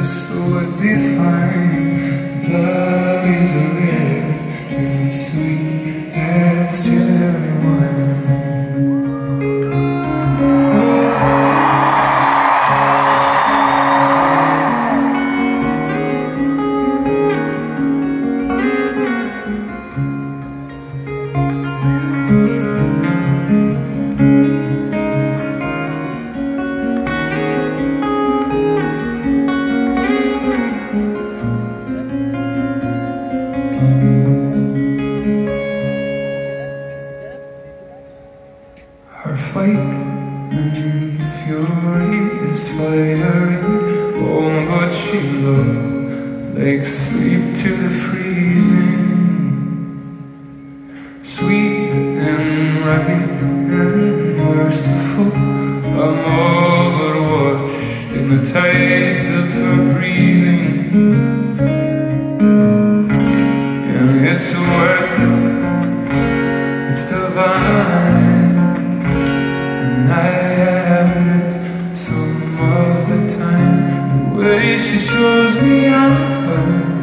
just would be fine. Love is a rare and sweet as cherry wine. Her fight and fury is firing. Oh, but she looks like sleep to the freezing. Sweet and right and merciful, I'm all but washed in the tides of her breathing. And it's worth it, it's divine. And I have this some of the time. The way she shows me I'm her